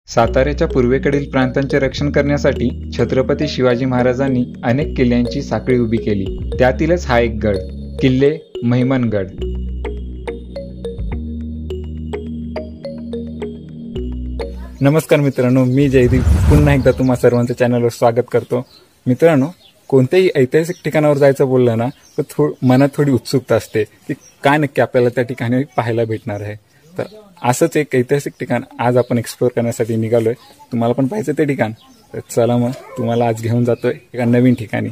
साताऱ्याच्या पूर्वेकडील प्रांतांचे रक्षण करण्यासाठी छत्रपती शिवाजी महाराजांनी अनेक किल्ल्यांची साखळी उभी केली. त्यातीलच हा एक गड, किल्ले महिमनगड. नमस्कार मित्रांनो, मी जयदीप पुन्हा एकदा तुम्हा सर्वांचं चॅनलवर स्वागत करतो. मित्रांनो, कोणत्याही ऐतिहासिक ठिकाणावर जायचं बोललं ना तर मनात थोडी उत्सुकता असते की काय नक्की आपल्याला त्या ठिकाणी पाहायला भेटणार आहे. तर असंच एक ऐतिहासिक ठिकाण आज आपण एक्सप्लोर करण्यासाठी निघालोय. तुम्हाला पण पाहायचं ते ठिकाण, तर चला मग तुम्हाला आज घेऊन जातोय एका नवीन ठिकाणी.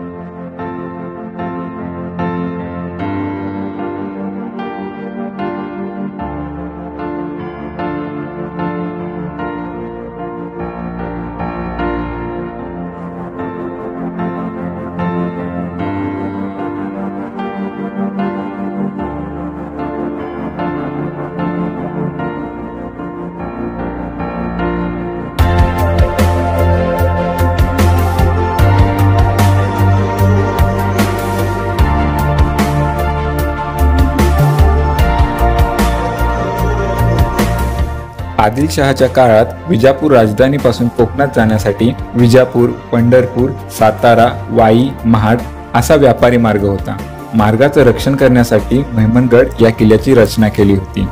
आदिलशहाच्या काळात विजापूर राजधानीपासून कोकणात जाण्यासाठी विजापूर, पंढरपूर, सातारा, वाई, महाड असा व्यापारी मार्ग होता. मार्गाचं रक्षण करण्यासाठी महिमनगड या किल्ल्याची रचना केली होती.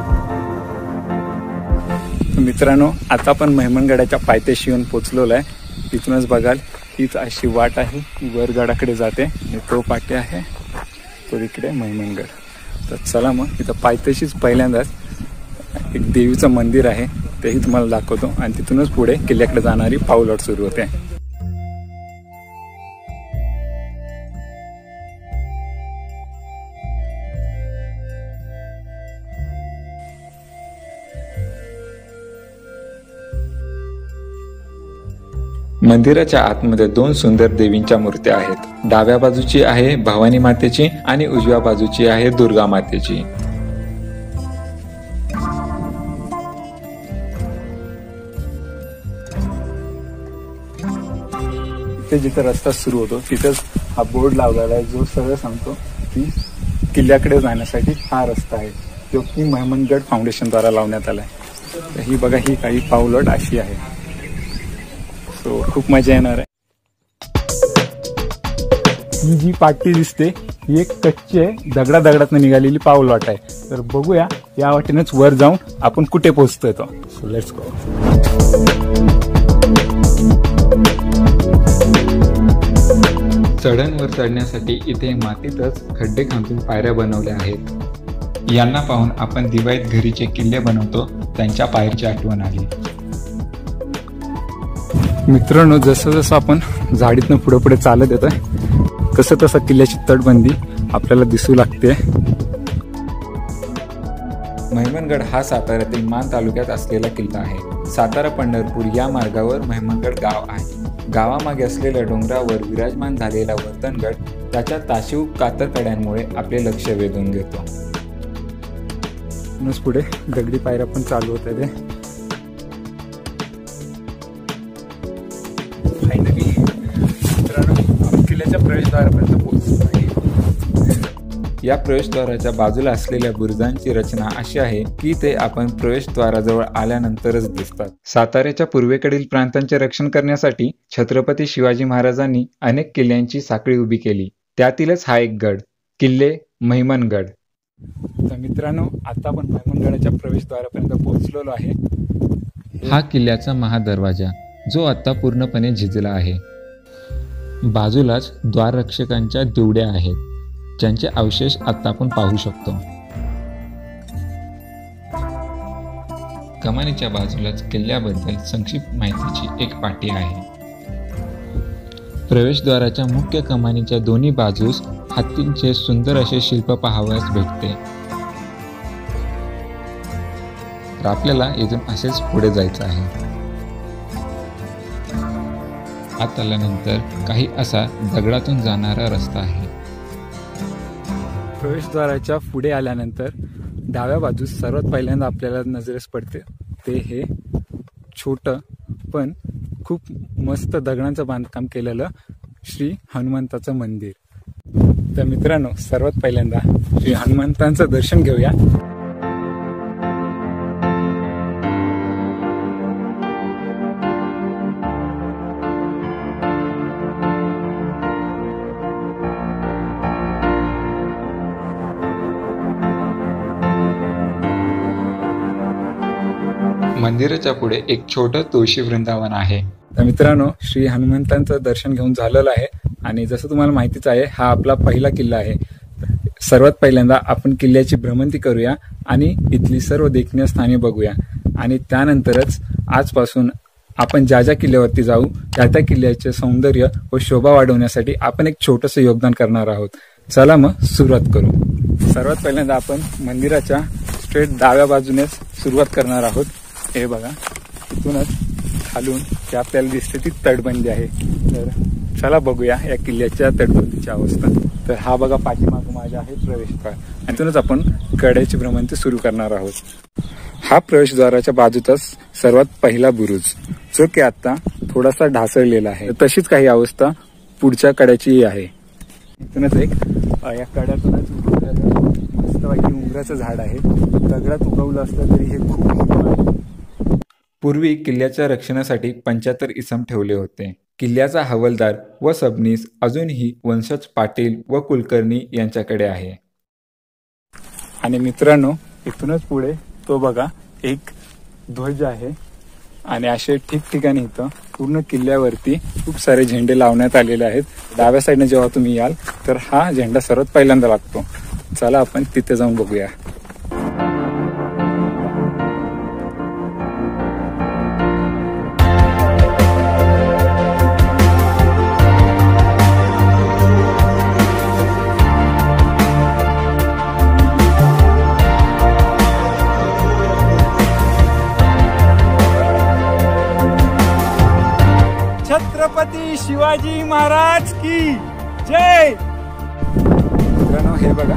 मित्रांनो, आता आपण महिमनगडाच्या पायथ्याशी येऊन पोहोचलेलो आहे. तिथूनच बघाल हीच अशी वाट आहे, वर गडाकडे जाते. तो पाटी आहे, तो इकडे महिमनगड. तर चला मग इथं पायथ्याशीच पहिल्यांदाच एक देवीचं मंदिर आहे, तेही तुम्हाला दाखवतो. आणि तिथूनच पुढे किल्ल्याकडे जाणारी पाऊलवाट सुरू होते. मंदिराच्या आतमध्ये दोन सुंदर देवींच्या मूर्त्या आहेत. डाव्या बाजूची आहे भवानी मातेची आणि उजव्या बाजूची आहे दुर्गा मातेची. जिथे रस्ता सुरू होतो तिथेच हा बोर्ड लावलेला आहे, जो सरळ सांगतो की किल्ल्याकडे जाण्यासाठी हा रस्ता आहे, जो की महिमनगड फाउंडेशन द्वारा लावण्यात आलाय. तर ही बघा, ही काही पाऊलवाट अशी आहे. सो खूप मजा येणार आहे. ही जी पाटी दिसते ही एक कच्ची आहे, दगडातनं निघालेली पाऊलवाट आहे. तर बघूया या वाटेनेच वर जाऊन आपण कुठे पोहोचतोय. तो सो लेट्स गो. चढणवर चढण्यासाठी इथे मातीतच खड्डे खांदून पायऱ्या बनवल्या आहेत. यांना पाहून आपण दिवाळीत घरीचे किल्ले बनवतो त्यांच्या पायरीची आठवण आली. मित्रांनो, जसं जसं आपण झाडीतनं पुढे पुढे चालत येतोय तसं तसं किल्ल्याची तटबंदी आपल्याला दिसू लागते. महिमनगड हा साताऱ्यातील मान तालुक्यात असलेला किल्ला आहे. सातारा पंढरपूर या मार्गावर महिमनगड गाव आहे. गावामागे असलेल्या डोंगरावर विराजमान झालेला वर्तनगड त्याच्या ताशीव कातरकड्यांमुळे आपले लक्ष वेधून घेतो. पुढे दगडी पायऱ्या पण चालू होत्या. ते फायनली मित्रांनो आपण किल्ल्याच्या प्रवेशद्वारापर्यंत पोहोचलो आहे. या प्रवेशद्वाराच्या बाजूला असलेल्या बुरुजांची रचना अशी आहे की ते आपण प्रवेशद्वाराजवळ आल्यानंतरच दिसतात. साताऱ्याच्या पूर्वेकडील प्रांतांचे रक्षण करण्यासाठी छत्रपती शिवाजी महाराजांनी अनेक किल्ल्यांची साखळी उभी केली. त्यातीलच हा एक गड, किल्ले महिमनगड. तर मित्रांनो, आता आपण महिमनगडाच्या प्रवेशद्वारापर्यंत पोहोचलेलो आहे. हा किल्ल्याचा महादरवाजा, जो आता पूर्णपणे झिजला आहे. बाजूलाच द्वाररक्षकांच्या दिवड्या आहेत, ज्यांचे अवशेष आता आपण पाहू शकतो. कमानीच्या बाजूलाच किल्ल्याबद्दल संक्षिप्त माहितीची एक पाटी आहे. प्रवेशद्वाराच्या मुख्य कमानीच्या दोन्ही बाजूस हत्तींचे सुंदर असे शिल्प पाहावयास भेटते. तर आपल्याला इथून असेच पुढे जायचं आहे. आत आल्यानंतर काही असा दगडातून जाणारा रस्ता आहे. प्रवेशद्वाराच्या पुढे आल्यानंतर डाव्या बाजूस सर्वात पहिल्यांदा आपल्याला नजरेस पडते ते हे छोटं पण खूप मस्त दगडांचं बांधकाम केलेलं श्री हनुमंताचं मंदिर. तर मित्रांनो, सर्वात पहिल्यांदा श्री हनुमंतांचं दर्शन घेऊया. मंदिराच्या पुढे एक छोटं तुळशी वृंदावन आहे। तर मित्रांनो, श्री हनुमंतांचं दर्शन घेऊन झालेलं आहे आणि जसं तुम्हाला माहितीच आहे, हा आपला पहिला किल्ला आहे। सर्वात पहिल्यांदा आपण किल्ल्याची भ्रमंती करूया आणि इथली सर्व देखणीय स्थाने बघूया आणि त्यानंतरच आजपासून आपण ज्या ज्या किल्ल्यावरती जाऊ त्या त्या किल्ल्याचे सौंदर्य व शोभा वाढवण्यासाठी आपण एक छोटंसं योगदान करणार आहोत। चला मग सुरुवात करू। सर्वात पहिल्यांदा आपण मंदिराच्या स्ट्रेट डाव्या बाजूनेच सुरुवात करणार आहोत। हे बघा, इथूनच खालून जे आपल्याला दिसते ती तटबंदी आहे। तर चला बघूया या किल्ल्याच्या तटबंदीची अवस्था। तर हा बघा पाठीमागे माझ्या आहे प्रवेशद्वार, आणि इथूनच आपण कड्याची भ्रमंती सुरू करणार आहोत। हा प्रवेशद्वाराच्या बाजूचाच सर्वात पहिला बुरुज, जो की आता थोडासा ढासळलेला आहे। तशीच काही अवस्था पुढच्या कड्याची आहे। इथूनच एक या कड्यातूनच मस्तपैकी उंबराचं झाड आहे। दगडात उगवलं असलं तरी हे खूप पूर्वी किल्ल्याच्या रक्षणासाठी 75 इसम ठेवले होते। किल्ल्याचा हवालदार व सबनीस अजूनही वंशज पाटील व कुलकर्णी यांच्याकडे आहे। आणि मित्रांनो, इथूनच पुढे तो बघा एक ध्वज आहे आणि असे ठिकठिकाणी इथं पूर्ण किल्ल्यावरती खूप सारे झेंडे लावण्यात आलेले आहेत। डाव्या साईडने जेव्हा तुम्ही याल तर हा झेंडा सर्वात पहिल्यांदा लागतो। चला आपण तिथे जाऊन बघूया। छत्रपती शिवाजी महाराज की जय। मित्रांनो, हे बघा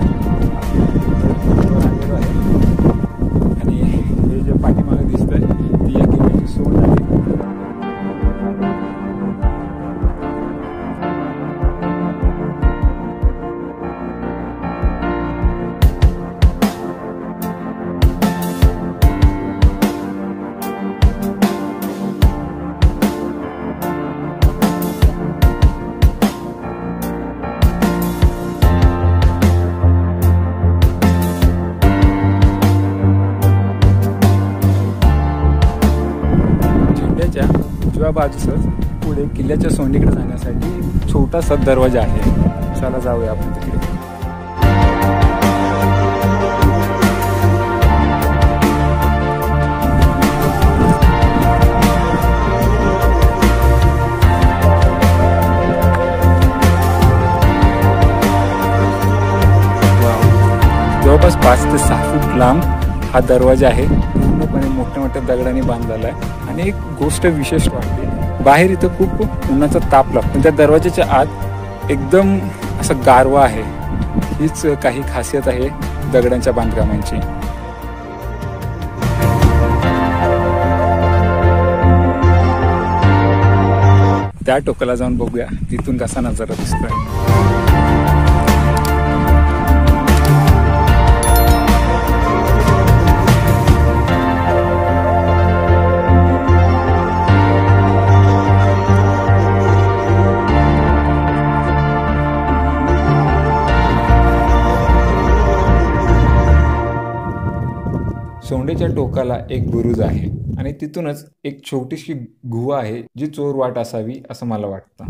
आणि हे जे पाठीमागे दिसतंय ती या किल्ल्याची सोंड आहे। उजव्या बाजूसच पुढे किल्ल्याच्या सोंडीकडे जाण्यासाठी छोटासा दरवाजा आहे। चला जाऊया आपण तिकडे। जवळपास 5 ते 6 फूट लांब हा दरवाजा आहे। पूर्णपणे मोठ्या मोठ्या दगडांनी बांधलेला आहे आणि एक गोष्ट विशेष वाटते, बाहेर इथं खूप उन्हाचा ताप लागतो, त्या दरवाजाच्या आत एकदम असं गारवा आहे। हीच काही खासियत आहे दगडांच्या बांधकामांची। त्या टोकाला जाऊन बघूया तिथून कसा नजारा दिसतोय। सोंडेच्या टोकाला एक बुरुज आहे आणि तिथूनच एक छोटीशी गुहा आहे, जी चोर वाट असावी असं मला वाटतं।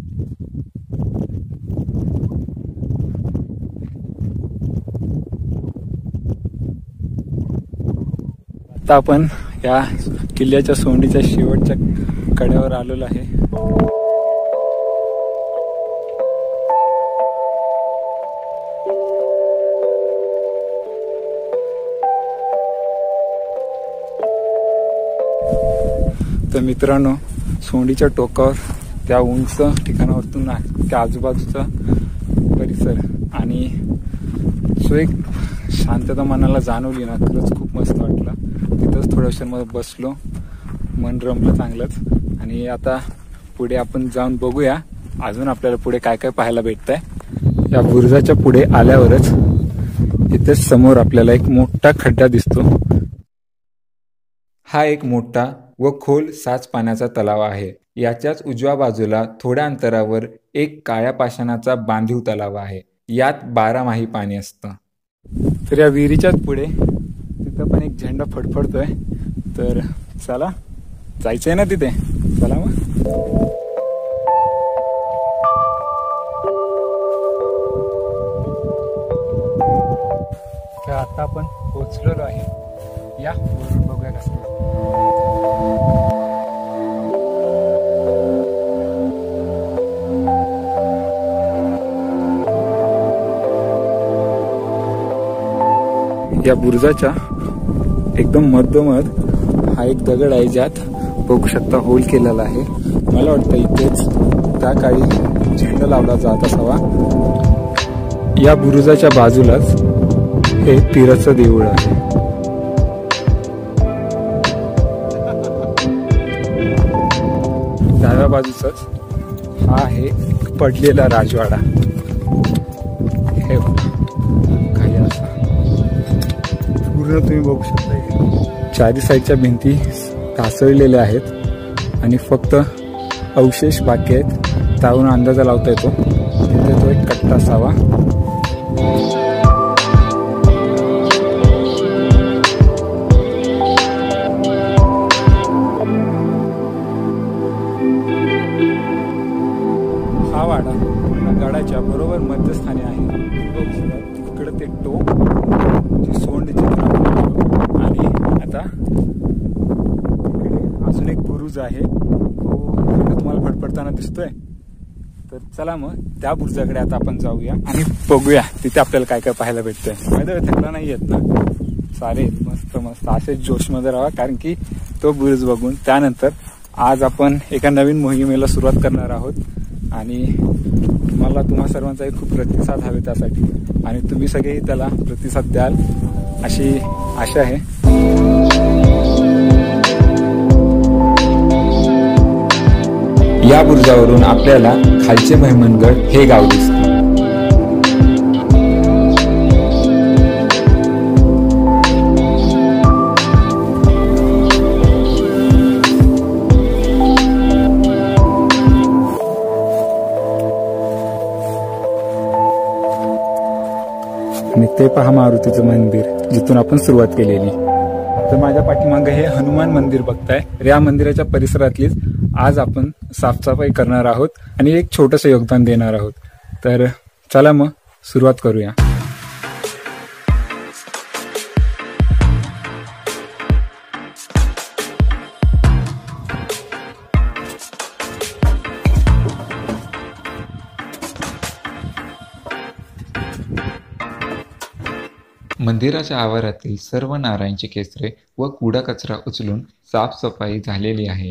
आता आपण या किल्ल्याच्या सोंडीच्या शेवटच्या कड्यावर आलेलो आहे। तर मित्रांनो, सोंडीच्या टोकावर त्या उंच ठिकाणावरतून त्या आजूबाजूचा परिसर आणि जो एक शांतता मनाला जाणवली ना, खरंच खूप मस्त वाटलं। तिथंच थोड्या वेळामध्ये बसलो, मन रमलं चांगलंच। आणि आता पुढे आपण जाऊन बघूया अजून आपल्याला पुढे काय काय पाहायला भेटतंय। या बुरुजाच्या पुढे आल्यावरच इथे समोर आपल्याला एक मोठा खड्डा दिसतो। हा एक मोठा व खोल साच पाण्याचा तलाव आहे। याच्याच उजव्या बाजूला थोड्या अंतरावर एक काळ्या पाषाणाचा बांधीव तलाव आहे। यात 12 माही पाणी असतं। तर या विहिरीच्याच पुढे तिथं पण एक झेंडा फडफडतोय। तर चला जायचंय ना तिथे, चला मग. तर आता आपण पोहोचलेलो आहे. या वरून बघूया कसं. या बुरुजाच्या एकदम मधोमध हा एक दगड आहे, ज्यात बघू शकता होल केलेला आहे. मला वाटतं इथेच त्या काळी झेंडा लावला जात असावा. या बुरुजाच्या बाजूलाच हे पीराचं देऊळ आहे. डाव्या बाजूचाच हा आहे पडलेला राजवाडा. हे काही असा पूर्ण तुम्ही बघू शकता. चारी साईडच्या भिंती ढासळलेल्या आहेत आणि फक्त अवशेष बाकी आहेत. त्यावरून अंदाजा लावता येतो तिथे तो एक कट्टा असावा. हा वाडा गडाच्या बरोबर मध्यस्थानी आहे. तिकडे ते टोक जी सोंड आणि आता इकडे अजून एक बुरुज आहे, तो तुम्हाला फडफडताना दिसतोय. तर चला मग त्या बुरुजाकडे आता आपण जाऊया आणि बघूया तिथे आपल्याला काय काय पाहायला भेटतंय. माहिती थकला नाही येत ना, चालेल मस्त मस्त असेच जोशमध्ये राहा. कारण की तो बुरुज बघून त्यानंतर आज आपण एका नवीन मोहिमेला सुरुवात करणार आहोत आणि मला तुम्हा सर्वांचाही खूप प्रतिसाद हवे त्यासाठी, आणि तुम्ही सगळेही त्याला प्रतिसाद द्याल अशी आशा आहे. या बुरुजावरून आपल्याला खालचे भैमनगड हे गाव दिसते. आणि ते पहा मारुतीचं मंदिर, जिथून आपण सुरुवात केलेली. तर माझ्या पाठीमागे हे हनुमान मंदिर बघताय. या मंदिराच्या परिसरातलीच आज आपण साफसफाई करणार आहोत आणि एक छोटंसं योगदान देणार आहोत. तर चला मग सुरुवात करूया. मंदिराच्या आवारातील सर्व नारळांची केसरे व कुडा कचरा उचलून साफसफाई झालेली आहे.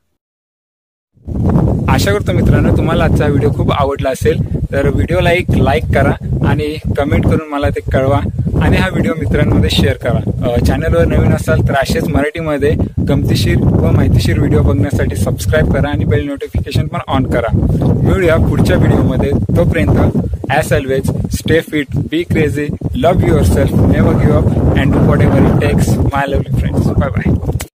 आशा करतो मित्रांनो तुम्हाला आजचा व्हिडिओ खूप आवडला असेल. तर व्हिडिओला एक लाईक करा आणि कमेंट करून मला ते कळवा आणि हा व्हिडिओ मित्रांमध्ये शेअर करा. चॅनलवर नवीन असाल तर असेच मराठीमध्ये गमतीशीर व माहितीशीर व्हिडिओ बघण्यासाठी सबस्क्राईब करा आणि बेल नोटिफिकेशन पण ऑन करा. मिळूया पुढच्या व्हिडिओमध्ये. तोपर्यंत as always, stay fit, be crazy, love yourself, never give up, and do whatever it takes, my lovely friends. Bye bye.